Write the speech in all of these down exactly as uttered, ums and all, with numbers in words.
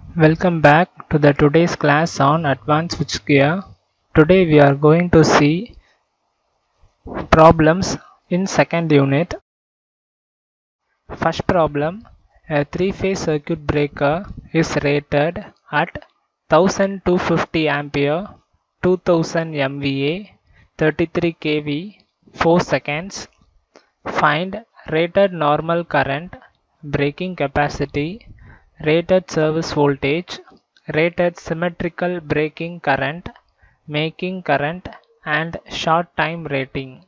Welcome back to the today's class on advanced switchgear. Today we are going to see problems in second unit. First problem, a three-phase circuit breaker is rated at one thousand two hundred fifty ampere, two thousand M V A, thirty-three K V, four seconds. Find rated normal current, breaking capacity, rated service voltage, rated symmetrical breaking current, making current, and short time rating.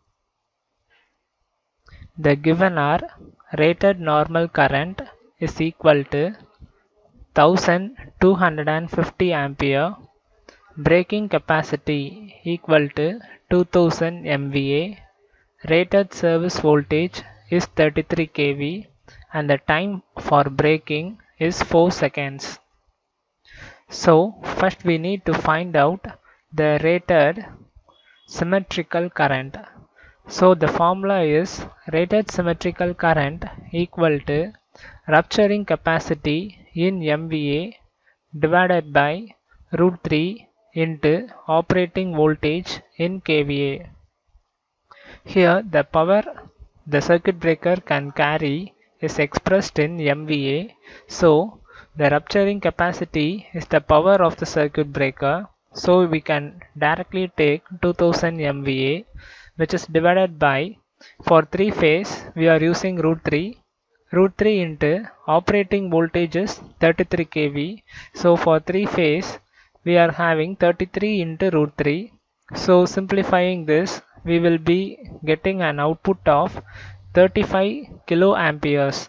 The given are rated normal current is equal to one thousand two hundred fifty ampere, breaking capacity equal to two thousand M V A, rated service voltage is thirty-three K V, and the time for breaking is four seconds. So first we need to find out the rated symmetrical current. So the formula is rated symmetrical current equal to rupturing capacity in M V A divided by root three into operating voltage in K V A. Here the power the circuit breaker can carry is expressed in M V A. So the rupturing capacity is the power of the circuit breaker. So we can directly take two thousand M V A, which is divided by, for three phase we are using root three. Root three into operating voltage is thirty-three K V. So for three phase we are having thirty-three into root three. So simplifying this, we will be getting an output of thirty-five kiloamperes.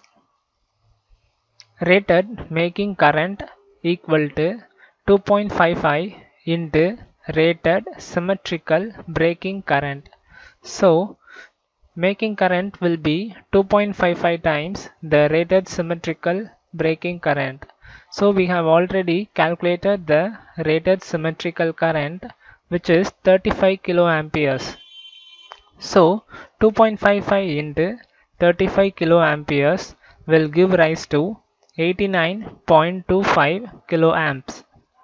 Rated making current equal to two point five five into rated symmetrical breaking current. So making current will be two point five five times the rated symmetrical breaking current. So we have already calculated the rated symmetrical current, which is thirty-five kiloamperes. So two point five five into thirty-five kiloamperes will give rise to eighty-nine point two five kiloamps.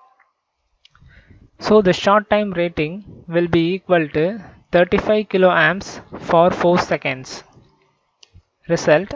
So the short time rating will be equal to thirty-five kiloamps for four seconds. Result: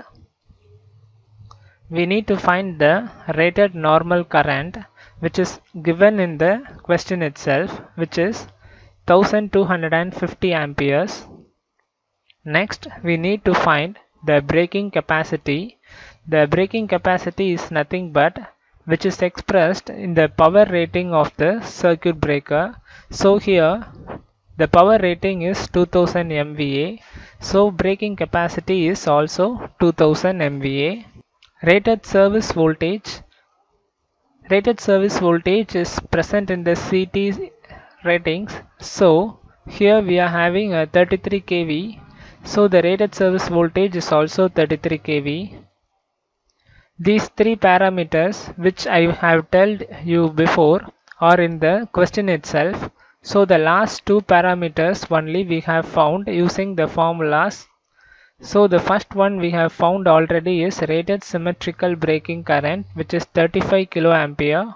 we need to find the rated normal current, which is given in the question itself, which is one thousand two hundred fifty amperes. Next we need to find the breaking capacity. The breaking capacity is nothing but which is expressed in the power rating of the circuit breaker. So here the power rating is two thousand M V A. So breaking capacity is also two thousand M V A. Rated service voltage. Rated service voltage is present in the C T ratings. So here we are having a thirty-three K V. So the rated service voltage is also thirty-three K V. These three parameters which I have told you before are in the question itself. So the last two parameters only we have found using the formulas. So the first one we have found already is rated symmetrical breaking current, which is thirty-five kiloampere,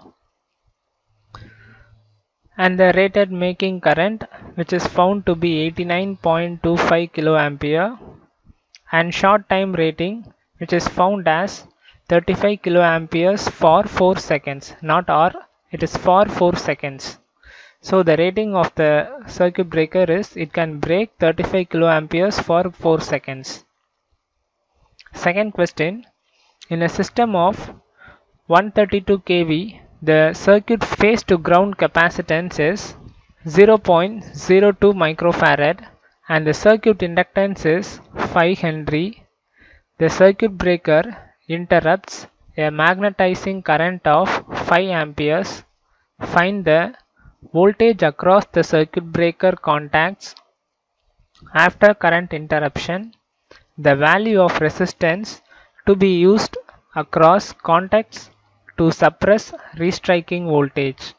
and the rated making current, which is found to be eighty-nine point two five kiloampere, and short time rating, which is found as thirty-five kiloamperes for four seconds, not or, it is for four seconds. So the rating of the circuit breaker is it can break thirty-five kiloamperes for four seconds. Second question, in a system of one hundred thirty-two K V, the circuit phase to ground capacitance is zero point zero two microfarad and the circuit inductance is five Henry. The circuit breaker interrupts a magnetizing current of five amperes. Find the voltage across the circuit breaker contacts after current interruption, the value of resistance to be used across contacts to suppress restriking voltage.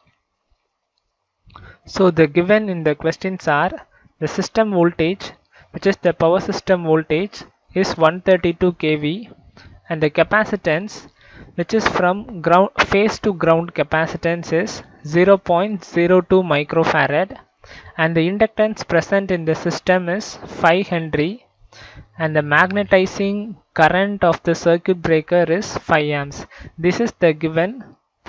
So the given in the questions are the system voltage, which is the power system voltage, is one hundred thirty-two K V, and the capacitance, which is from ground phase to ground capacitance is zero point zero two microfarad, and the inductance present in the system is five Henry, and the magnetizing current of the circuit breaker is five amps. This is the given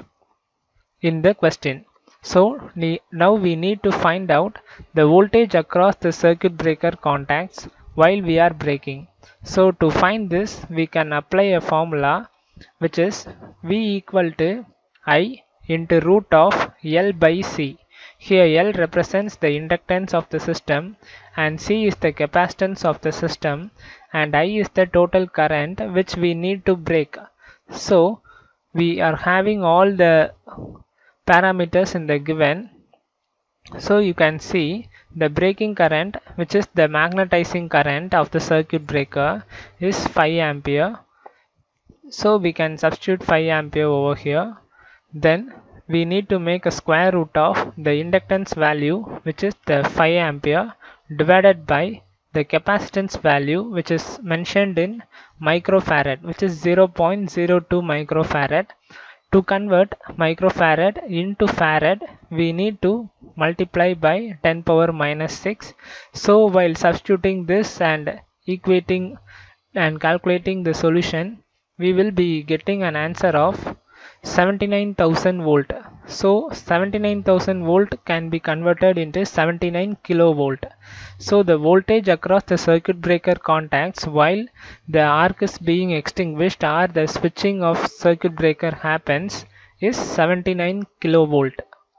in the question. So now we need to find out the voltage across the circuit breaker contacts while we are breaking. So to find this, we can apply a formula which is V equal to I into root of L by C. Here L represents the inductance of the system and C is the capacitance of the system and I is the total current which we need to break. So we are having all the parameters in the given. So you can see the breaking current, which is the magnetizing current of the circuit breaker, is five ampere. So we can substitute five ampere over here. Then we need to make a square root of the inductance value, which is the five ampere, divided by the capacitance value, which is mentioned in microfarad, which is zero point zero two microfarad. To convert microfarad into farad, we need to multiply by ten power minus six. So while substituting this and equating and calculating the solution, we will be getting an answer of seventy-nine thousand volt. So seventy-nine thousand volt can be converted into seventy-nine kilovolt. So the voltage across the circuit breaker contacts while the arc is being extinguished or the switching of circuit breaker happens is seventy-nine kilovolt.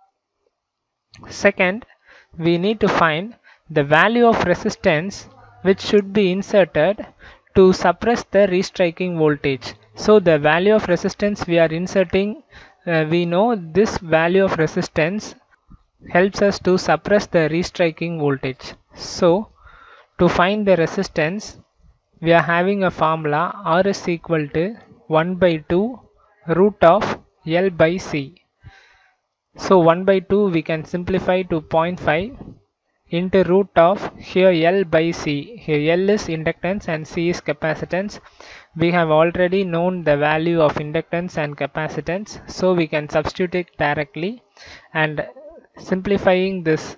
Second, we need to find the value of resistance which should be inserted to suppress the restriking voltage. So the value of resistance we are inserting, uh, we know this value of resistance helps us to suppress the restriking voltage. So to find the resistance, we are having a formula R is equal to one by two root of L by C. So one by two we can simplify to zero point five into root of here L by C. Here L is inductance and C is capacitance. We have already known the value of inductance and capacitance, so we can substitute it directly, and simplifying this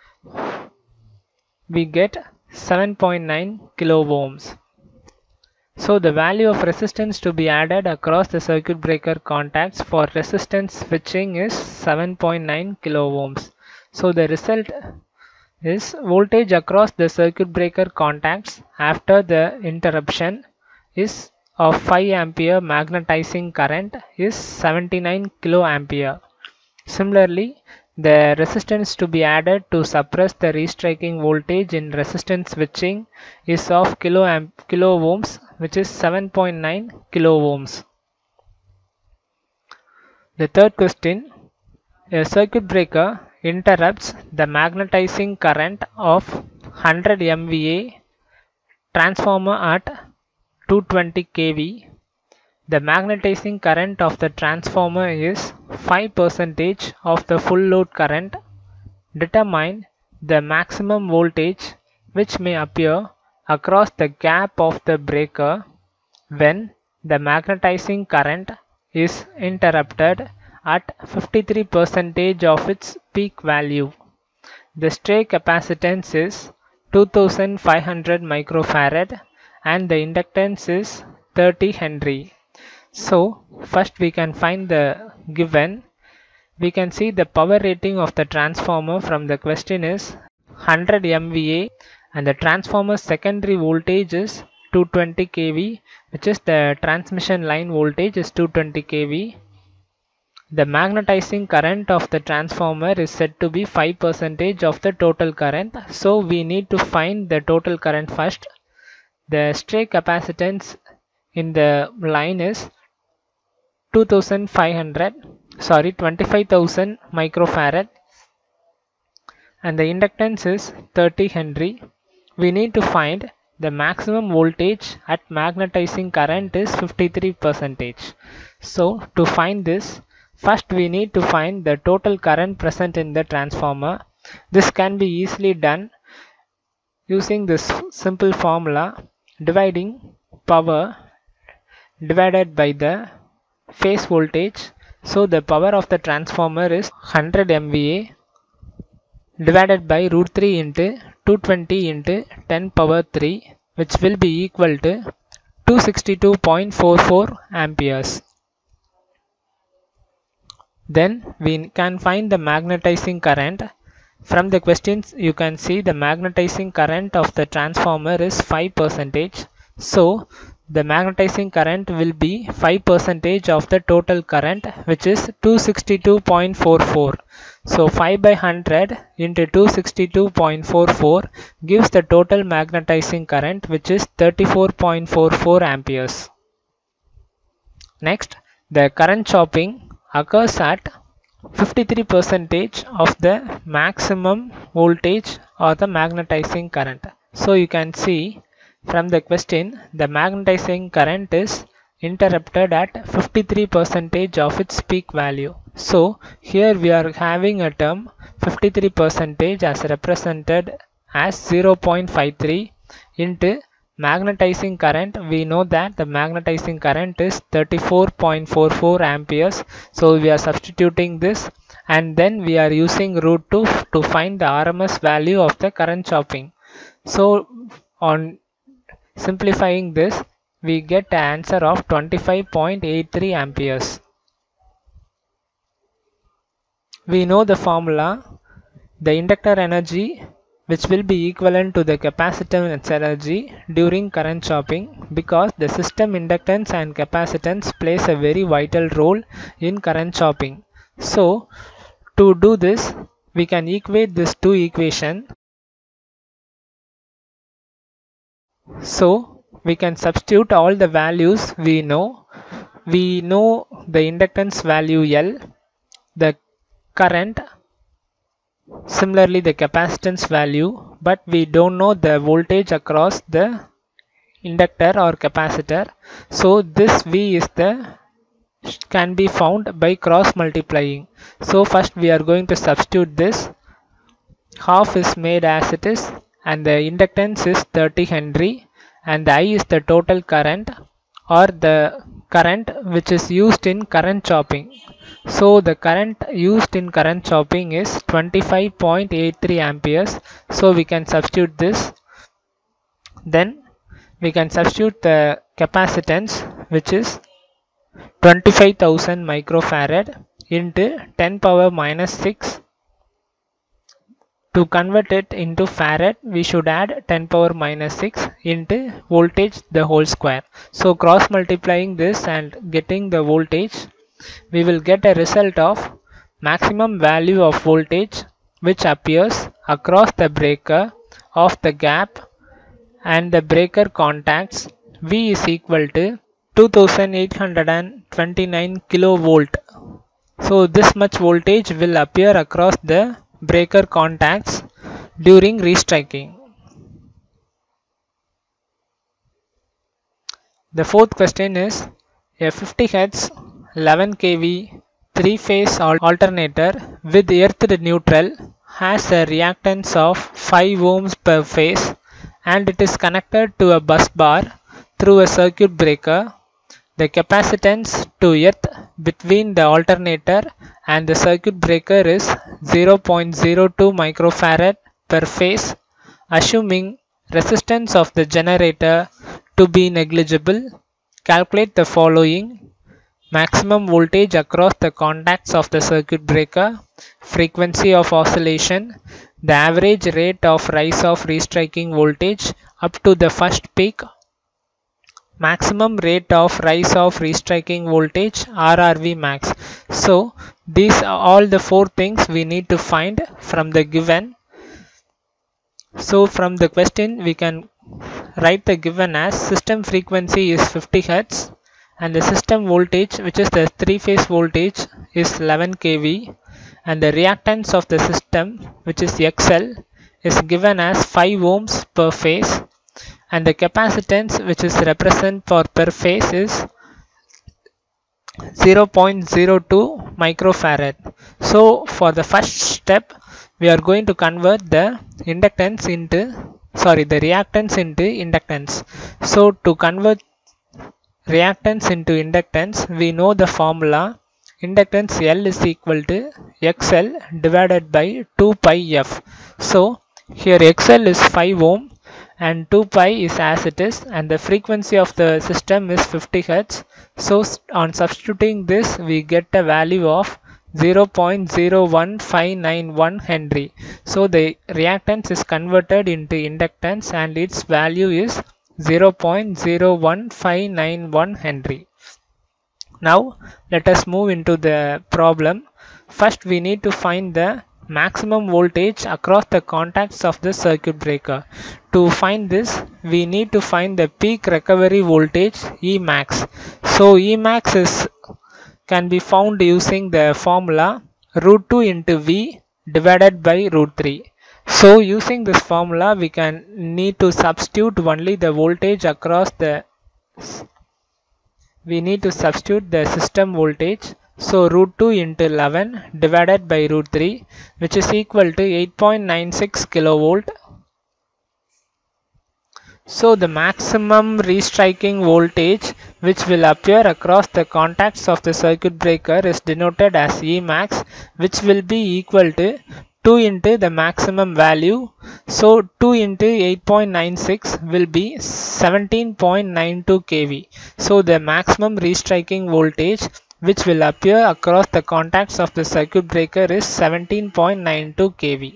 we get seven point nine kilo ohms. So the value of resistance to be added across the circuit breaker contacts for resistance switching is seven point nine kilo ohms. So the result is voltage across the circuit breaker contacts after the interruption is of five ampere, magnetizing current is seventy-nine kilo ampere. Similarly, the resistance to be added to suppress the restriking voltage in resistance switching is of kilo, amp kilo ohms, which is seven point nine kilo ohms. The third question, a circuit breaker interrupts the magnetizing current of one hundred M V A transformer at two hundred twenty K V. The magnetizing current of the transformer is five percent of the full load current. Determine the maximum voltage which may appear across the gap of the breaker when the magnetizing current is interrupted at fifty-three percent of its peak value. The stray capacitance is two thousand five hundred microfarad and the inductance is thirty Henry. So first we can find the given. We can see the power rating of the transformer from the question is one hundred M V A and the transformer secondary voltage is two hundred twenty K V, which is the transmission line voltage is two hundred twenty K V. The magnetizing current of the transformer is said to be five percent of the total current. So we need to find the total current first. The stray capacitance in the line is two thousand five hundred, sorry twenty-five thousand microfarad and the inductance is thirty Henry. We need to find the maximum voltage at magnetizing current is fifty-three percent. So to find this, first we need to find the total current present in the transformer. This can be easily done using this simple formula, dividing power divided by the phase voltage. So the power of the transformer is one hundred M V A divided by root three into two hundred twenty into ten power three, which will be equal to two hundred sixty-two point four four amperes. Then we can find the magnetizing current. From the questions you can see the magnetizing current of the transformer is five percent. So the magnetizing current will be five percent of the total current, which is two hundred sixty-two point four four. So five by one hundred into two hundred sixty-two point four four gives the total magnetizing current, which is thirty-four point four four amperes. Next, the current chopping occurs at fifty-three percent of the maximum voltage or the magnetizing current. So you can see from the question the magnetizing current is interrupted at fifty-three percent of its peak value. So here we are having a term fifty-three percent as represented as zero point five three into magnetizing current. We know that the magnetizing current is thirty-four point four four amperes. So we are substituting this and then we are using root two to find the R M S value of the current chopping. So on simplifying this, we get an answer of twenty-five point eight three amperes. We know the formula, the inductor energy, which will be equivalent to the capacitance energy during current chopping, because the system inductance and capacitance plays a very vital role in current chopping. So to do this, we can equate these two equations. So we can substitute all the values we know. We know the inductance value L, the current, similarly the capacitance value, but we don't know the voltage across the inductor or capacitor. So this V is the can be found by cross multiplying. So first we are going to substitute this. Half is made as it is and the inductance is thirty Henry and the I is the total current or the current which is used in current chopping. So the current used in current chopping is twenty-five point eight three amperes. So we can substitute this. Then we can substitute the capacitance, which is twenty-five thousand microfarad into ten power minus six. To convert it into farad, we should add ten power minus six into voltage the whole square. So cross multiplying this and getting the voltage, we will get a result of maximum value of voltage which appears across the breaker of the gap and the breaker contacts. V is equal to two thousand eight hundred twenty-nine kilovolt. So this much voltage will appear across the breaker contacts during restriking. The fourth question is a fifty hertz eleven K V three phase alternator with earthed neutral has a reactance of five ohms per phase and it is connected to a bus bar through a circuit breaker. The capacitance to earth between the alternator and the circuit breaker is zero point zero two microfarad per phase. Assuming resistance of the generator to be negligible, calculate the following: maximum voltage across the contacts of the circuit breaker, frequency of oscillation, the average rate of rise of restriking voltage up to the first peak, maximum rate of rise of restriking voltage R R V max. So these are all the four things we need to find from the given. So from the question we can write the given as system frequency is fifty hertz and the system voltage, which is the three phase voltage, is eleven K V and the reactance of the system, which is X L, is given as five ohms per phase and the capacitance which is represented for per phase is zero point zero two microfarad. So for the first step we are going to convert the inductance into sorry the reactance into inductance. So to convert reactance into inductance, we know the formula. Inductance L is equal to X L divided by two pi F. So here X L is five ohm and two pi is as it is, and the frequency of the system is fifty hertz. So on substituting this, we get a value of zero point zero one five nine one Henry. So the reactance is converted into inductance and its value is zero point zero one five nine one Henry. Now let us move into the problem. First we need to find the maximum voltage across the contacts of the circuit breaker. To find this, we need to find the peak recovery voltage E max. So E max is can be found using the formula root two into V divided by root three. So using this formula, we can need to substitute only the voltage across the we need to substitute the system voltage. So root two into eleven divided by root three, which is equal to eight point nine six kilovolt. So the maximum restriking voltage which will appear across the contacts of the circuit breaker is denoted as E max, which will be equal to two into the maximum value. So two into eight point nine six will be seventeen point nine two k V. So the maximum restriking voltage which will appear across the contacts of the circuit breaker is seventeen point nine two k V.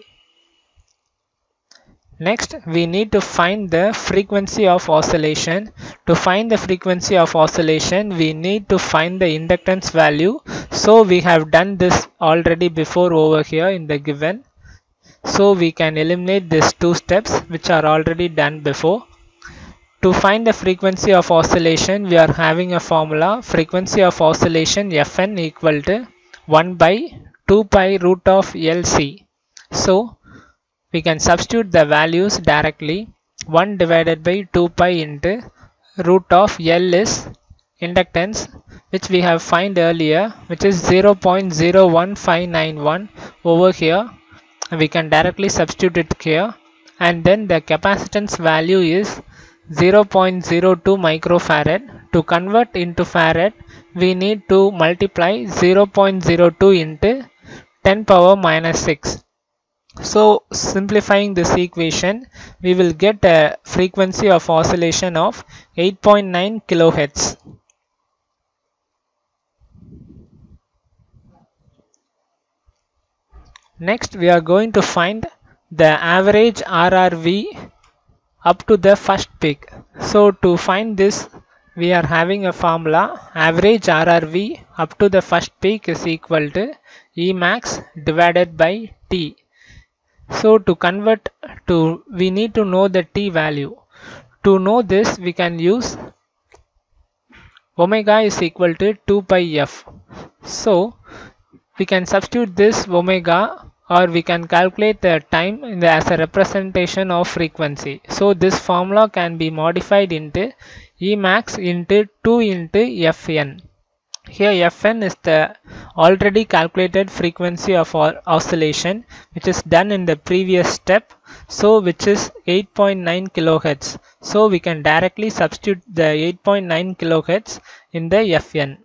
Next, we need to find the frequency of oscillation. To find the frequency of oscillation, we need to find the inductance value. So we have done this already before over here in the given. So we can eliminate these two steps which are already done before. To find the frequency of oscillation, we are having a formula. Frequency of oscillation Fn equal to one by two pi root of L C. So we can substitute the values directly. one divided by two pi into root of L is inductance, which we have find earlier, which is zero point zero one five nine one. Over here we can directly substitute it here, and then the capacitance value is zero point zero two microfarad. To convert into farad, we need to multiply zero point zero two into ten power minus six. So simplifying this equation, we will get a frequency of oscillation of eight point nine kilohertz. Next, we are going to find the average R R V up to the first peak. So to find this, we are having a formula. Average R R V up to the first peak is equal to E max divided by T. So to convert to, we need to know the T value. To know this, we can use omega is equal to two pi F. So we can substitute this omega, or we can calculate the time in the, as a representation of frequency. So this formula can be modified into E max into two into Fn. Here Fn is the already calculated frequency of oscillation which is done in the previous step, so which is eight point nine kilohertz. So we can directly substitute the eight point nine kilohertz in the Fn.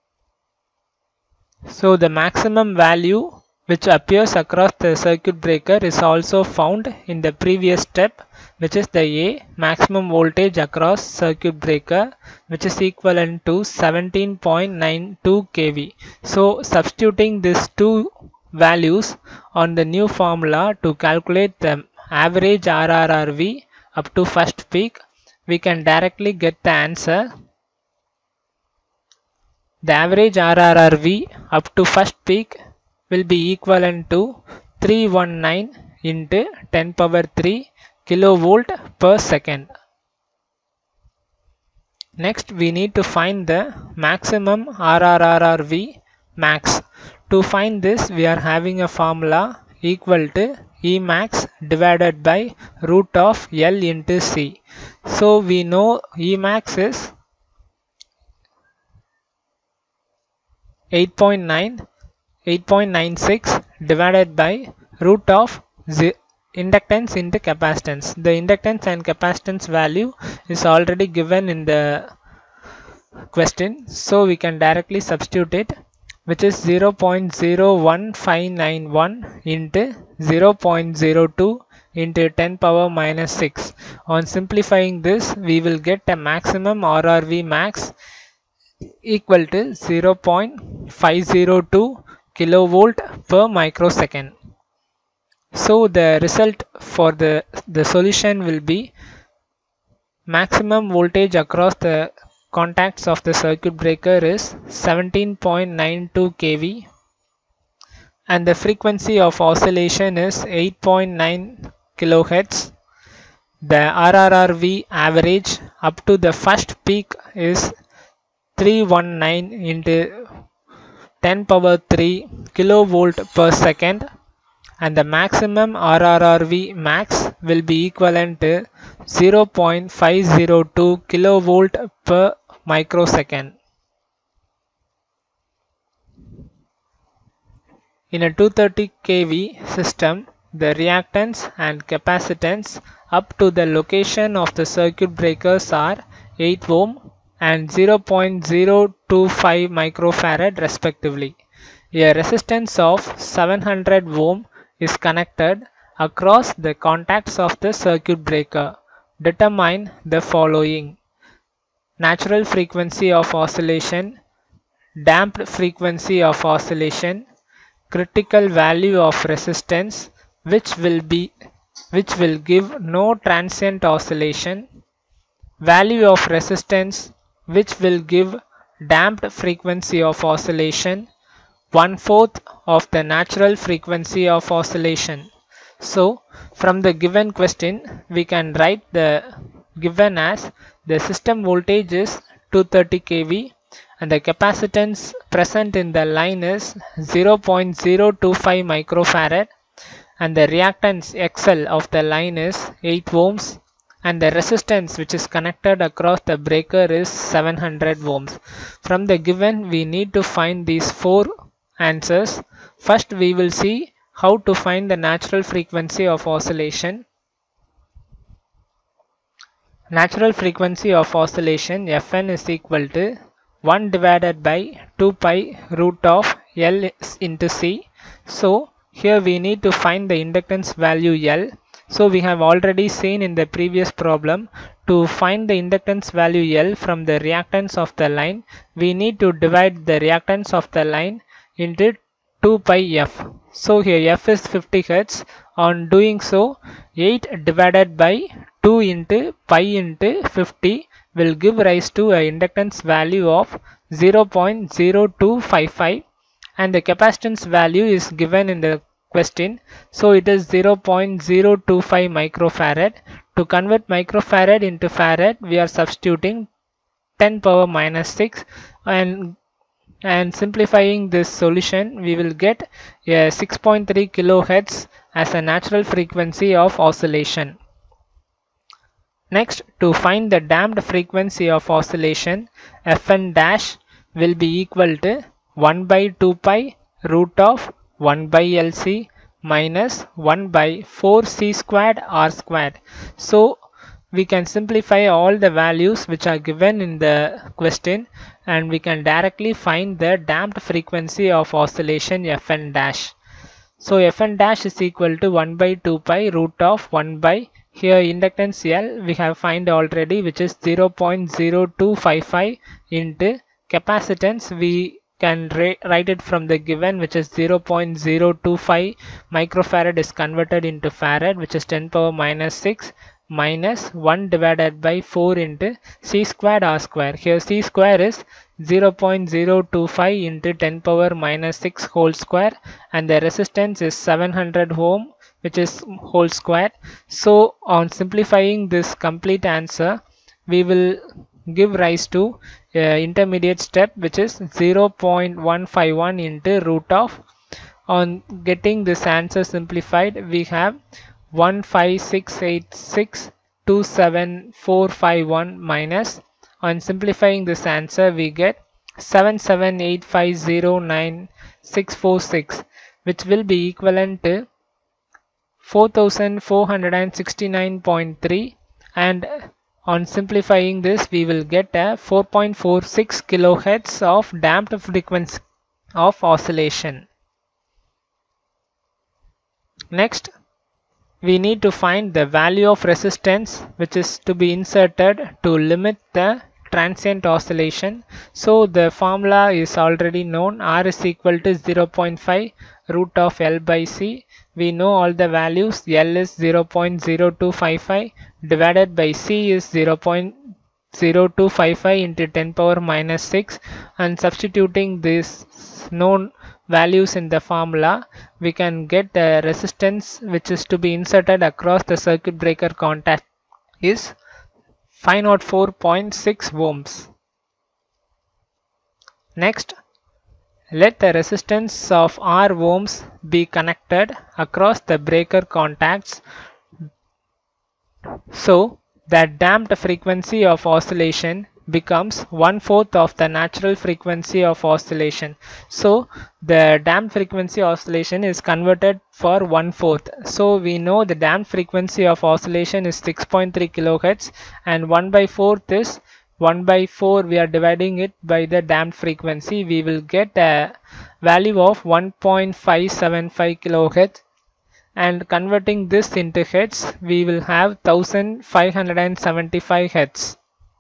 So the maximum value which appears across the circuit breaker is also found in the previous step, which is the A, maximum voltage across circuit breaker, which is equivalent to seventeen point nine two k V. So substituting these two values on the new formula to calculate the average R R R V up to first peak, we can directly get the answer. The average R R R V up to first peak will be equivalent to three hundred nineteen into ten power three kilovolt per second. Next, we need to find the maximum R R R R V max. To find this, we are having a formula equal to E max divided by root of L into C. So we know E max is eight point nine eight point nine six divided by root of inductance into capacitance. The inductance and capacitance value is already given in the question, so we can directly substitute it, which is zero point zero one five nine one into zero point zero two into ten power minus six. On simplifying this, we will get a maximum R R V max equal to zero point five zero two kilovolt per microsecond. So the result for the, the solution will be maximum voltage across the contacts of the circuit breaker is seventeen point nine two k V and the frequency of oscillation is eight point nine kilohertz. The R R R V average up to the first peak is three hundred nineteen into ten power three kilovolt per second, and the maximum R R R V max will be equivalent to zero point five zero two kilovolt per microsecond. In a two hundred thirty k V system, the reactance and capacitance up to the location of the circuit breakers are eight ohm and zero point zero two five microfarad respectively. A resistance of seven hundred ohm is connected across the contacts of the circuit breaker. Determine the following: natural frequency of oscillation, damped frequency of oscillation, critical value of resistance which will be which will give no transient oscillation, value of resistance which will give damped frequency of oscillation, one-fourth of the natural frequency of oscillation. So from the given question we can write the given as the system voltage is two hundred thirty k V and the capacitance present in the line is zero point zero two five microfarad and the reactance X L of the line is eight ohms and the resistance which is connected across the breaker is seven hundred ohms. From the given we need to find these four answers. First we will see how to find the natural frequency of oscillation. Natural frequency of oscillation F N is equal to one divided by two pi root of L into C. So here we need to find the inductance value L. So we have already seen in the previous problem, to find the inductance value L from the reactance of the line, we need to divide the reactance of the line into two pi F. So here F is fifty hertz. On doing so, eight divided by two into pi into fifty will give rise to a inductance value of zero point zero two five five and the capacitance value is given in the question, so it is zero point zero two five microfarad. To convert microfarad into farad we are substituting ten power minus six and and simplifying this solution we will get a six point three kilohertz as a natural frequency of oscillation. Next, to find the damped frequency of oscillation, F N dash will be equal to one by two pi root of one by L C minus one by four C squared R squared. So we can simplify all the values which are given in the question and we can directly find the damped frequency of oscillation F N dash. So F N dash is equal to one by two pi root of one by, here inductance L we have find already, which is zero point zero two five five into capacitance we can write it from the given, which is zero point zero two five microfarad is converted into farad, which is ten power minus six minus one divided by four into C squared R square. Here C square is zero point zero two five into ten power minus six whole square and the resistance is seven hundred ohm, which is whole square. So on simplifying this complete answer we will give rise to a intermediate step, which is zero point one five one into root of. On getting this answer simplified we have one five six eight six two seven four five one minus, on simplifying this answer we get seven seven eight five zero nine six four six, which will be equivalent to four thousand four hundred sixty-nine point three, and On simplifying this, we will get a four point four six kilohertz of damped frequency of oscillation. Next, we need to find the value of resistance which is to be inserted to limit the transient oscillation. So the formula is already known. R is equal to zero point five root of L by C. We know all the values. L is zero point zero two five five divided by C is zero point zero two five five into ten power minus six, and substituting these known values in the formula, we can get the resistance which is to be inserted across the circuit breaker contact is five oh four point six ohms. Next, let the resistance of R ohms be connected across the breaker contacts so that damped frequency of oscillation becomes one fourth of the natural frequency of oscillation. So the damped frequency oscillation is converted for one fourth. So we know the damped frequency of oscillation is six point three kilohertz, and one by fourth is one by four. We are dividing it by the damped frequency. We will get a value of one point five seven five kilohertz, and converting this into hertz, we will have one thousand five hundred seventy-five hertz.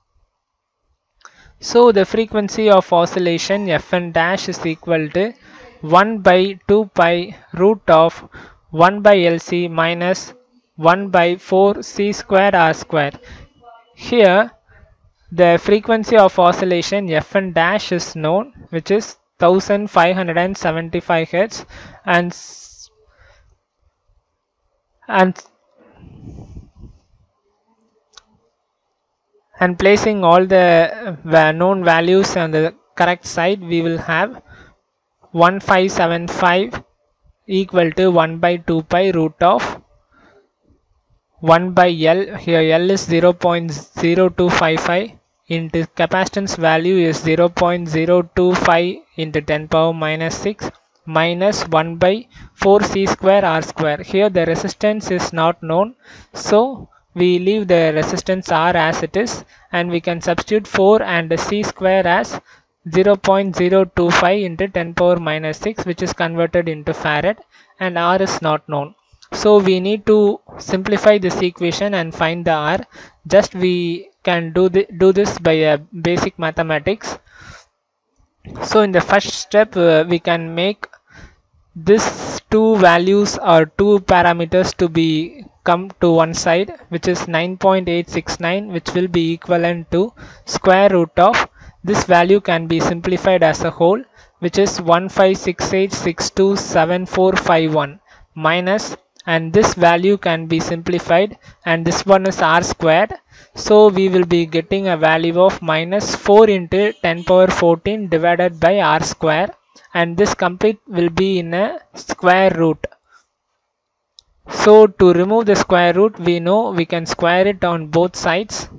So the frequency of oscillation Fn dash is equal to one by two pi root of one by L C minus one by four C square R square. Here the frequency of oscillation Fn dash is known, which is one thousand five hundred seventy-five hertz, and and and placing all the known values on the correct side, we will have one thousand five hundred seventy-five equal to one by two pi root of one by L. Here L is zero point zero two five five into capacitance value is zero point zero two five into ten power minus six minus one by four C square R square. Here the resistance is not known, so we leave the resistance R as it is, and we can substitute four and C square as zero point zero two five into ten power minus six, which is converted into farad, and R is not known. So we need to simplify this equation and find the R. Just we can do, the, do this by a basic mathematics. So in the first step, uh, we can make this two values or two parameters to be come to one side, which is nine point eight six nine, which will be equivalent to square root of this value can be simplified as a whole, which is one five six eight six two seven four five one minus, and this value can be simplified, and this one is R squared, so we will be getting a value of minus four into ten power fourteen divided by R square, and this complete will be in a square root. So to remove the square root, we know we can square it on both sides.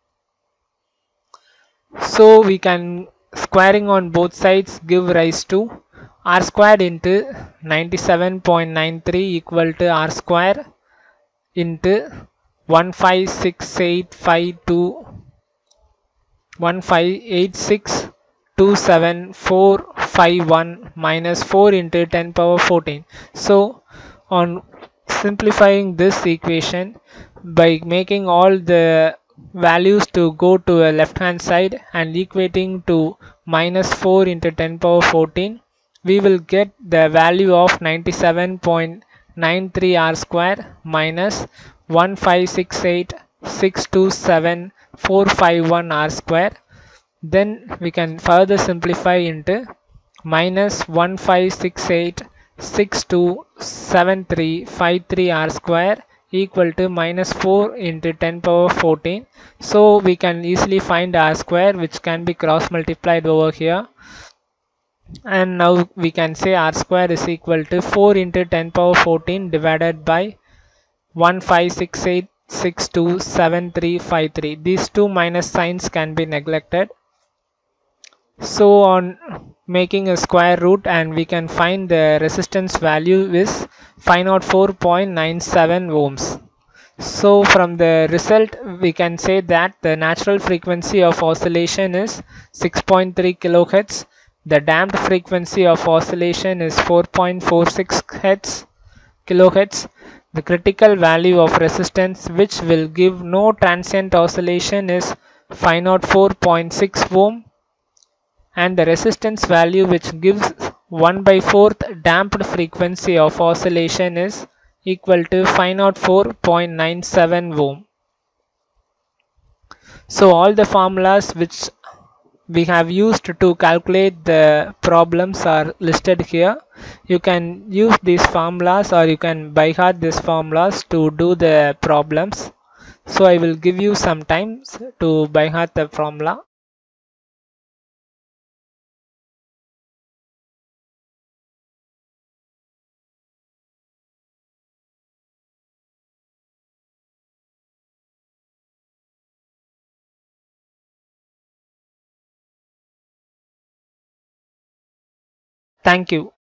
So we can squaring on both sides give rise to R squared into ninety-seven point nine three equal to R square into one five six eight five two one five eight six two seven four five one minus four into ten power fourteen. So on simplifying this equation by making all the values to go to a left hand side and equating to minus four into ten power fourteen, we will get the value of ninety-seven point nine three R square minus one five six eight six two seven four five one R square. Then we can further simplify into minus one five six eight six two seven three five three R square equal to minus four into ten power fourteen. So we can easily find R square, which can be cross multiplied over here, and now we can say R square is equal to four into ten power fourteen divided by one five six eight six two seven three five three. These two minus signs can be neglected. So on making a square root, and we can find the resistance value is five oh four point nine seven ohms. So from the result we can say that the natural frequency of oscillation is six point three kilohertz. The damped frequency of oscillation is four point four six hertz kilohertz. The critical value of resistance which will give no transient oscillation is five oh four point six ohm, and the resistance value which gives one by fourth damped frequency of oscillation is equal to five oh four point nine seven ohm. So all the formulas which we have used to calculate the problems are listed here. You can use these formulas or you can by heart these formulas to do the problems. So I will give you some time to by heart the formula. Thank you.